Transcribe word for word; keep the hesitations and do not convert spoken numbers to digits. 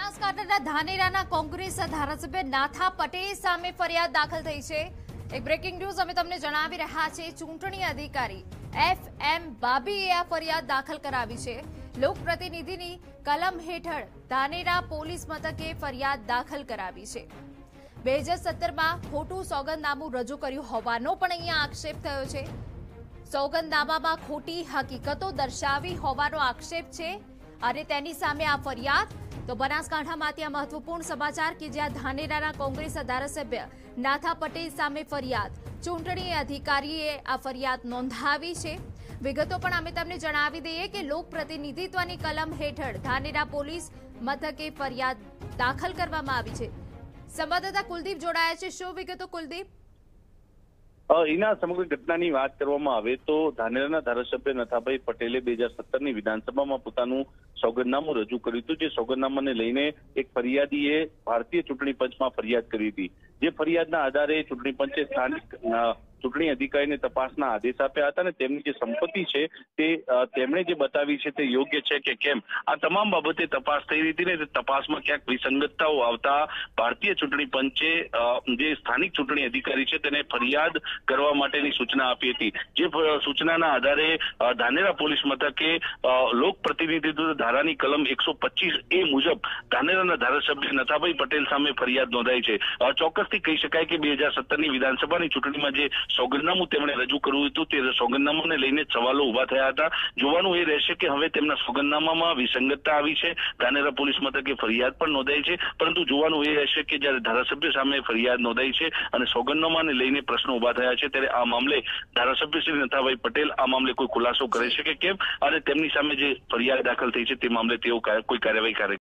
બનાસકાંઠાના ધાનેરાના કોંગ્રેસ ધારાસભ્ય નાથા પટેલ સામે ફરિયાદ દાખલ થઈ છે। એક બ્રેકિંગ ન્યૂઝ અમે તમને જણાવી રહ્યા છીએ। ચૂંટણી અધિકારી એફ એમ બાબીએ આ ફરિયાદ દાખલ કરાવી છે। લોકપ્રતિનિધિની કલમ હેઠળ ધાનેરા પોલીસ મથકે ફરિયાદ દાખલ કરાવી છે। બે હજાર સત્તરમાં ખોટું સોગંદનામું રજૂ કર્યું હોવાનો પણ અહીંયા આક્ષેપ થયો છે। સોગંદનામામાં ખોટી હકીકતો દર્શાવી હોવાનો આક્ષેપ છે અને તેની સામે આ ફરિયાદ। તો બનાસકાંઠામાંથી આ મહત્વપૂર્ણ સમાચાર કે જ્યાં ધાનેરાના કોંગ્રેસ ધારાસભ્ય નાથા પટેલ સામે ફરિયાદ ચૂંટણી અધિકારીએ આ ફરિયાદ નોંધાવી છે। વિગતો પણ અમે તમને જણાવી દઈએ કે લોક પ્રતિનિધિત્વની કલમ હેઠળ ધાનેરા પોલીસ મથકે ફરિયાદ દાખલ કરવામાં આવી છે। સંવાદદાતા કુલદીપ જોડાયા છે। શું વિગતો કુલદીપ? એના સમગ્ર ઘટનાની વાત કરવામાં આવે તો ધાનેરાના ધારાસભ્ય નથાભાઈ પટેલે બે હજાર સત્તરની વિધાનસભામાં પોતાનું સોગંદનામું રજૂ કર્યું હતું। જે સોગંદનામાને લઈને એક ફરિયાદીએ ભારતીય ચૂંટણી પંચમાં ફરિયાદ કરી હતી। જે ફરિયાદના આધારે ચૂંટણી પંચે સ્થાનિક ચૂંટણી અધિકારીને તપાસના આદેશ આપ્યા હતા અને તેમની જે સંપત્તિ છે તે તેમણે જે બતાવી છે તે યોગ્ય છે કે કેમ, આ તમામ બાબતે તપાસ થઈ રહી હતી ને તપાસમાં ક્યાંક વિસંગતતાઓ આવતા ભારતીય ચૂંટણી પંચે જે સ્થાનિક ચૂંટણી અધિકારી છે તેને ફરિયાદ કરવા માટેની સૂચના આપી હતી। જે સૂચનાના આધારે ધાનેરા પોલીસ મથકે લોક પ્રતિનિધિત્વ ધારાની કલમ એકસો પચીસ એ મુજબ ધાનેરાના ધારાસભ્ય નથાભાઈ પટેલ સામે ફરિયાદ નોંધાઈ છે। ચોક્કસથી કહી શકાય કે બે હજાર સત્તરની વિધાનસભાની ચૂંટણીમાં જે સોગંદનામું તેમણે રજૂ કર્યું હતું તે સોગંદનામાને લઈને સવાલો ઉભા થયા હતા। જોવાનું એ રહેશે કે હવે તેમના સોગંદનામામાં વિસંગતતા આવી છે। ધાનેરા પોલીસ મથકે ફરિયાદ પણ નોંધાઈ છે, પરંતુ જોવાનું એ રહેશે કે જ્યારે ધારાસભ્ય સામે ફરિયાદ નોંધાઈ છે અને સોગંદનામાને લઈને પ્રશ્નો ઉભા થયા છે ત્યારે આ મામલે ધારાસભ્ય શ્રી નથાભાઈ પટેલ આ મામલે કોઈ ખુલાસો કરે છે કે કેમ અને તેમની સામે જે ફરિયાદ દાખલ થઈ છે તે મામલે તેઓ કોઈ કાર્યવાહી કરે